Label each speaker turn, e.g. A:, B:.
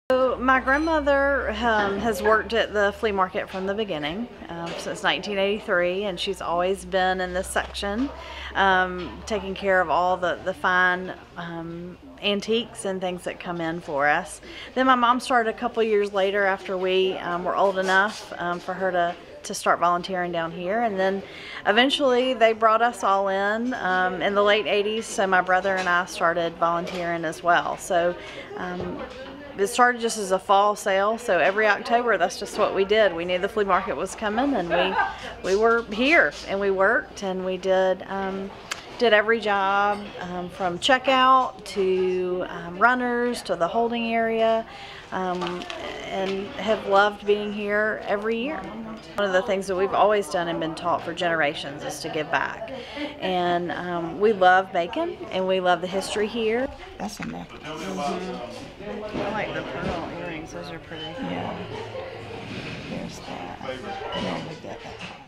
A: So my grandmother has worked at the flea market from the beginning, since 1983, and she's always been in this section, taking care of all the fine antiques and things that come in for us. Then my mom started a couple years later after we were old enough for her to start volunteering down here, and then eventually they brought us all in the late 80s, so my brother and I started volunteering as well. So it started just as a fall sale, so every October that's just what we did. We knew the flea market was coming, and we were here, and we worked, and we did every job, from checkout to runners to the holding area, and have loved being here every year. One of the things that we've always done and been taught for generations is to give back, and we love Macon, and we love the history here.
B: That's a necklace.
A: I like the pearl earrings, those are pretty.
B: Yeah. There's that. Yeah, we got that.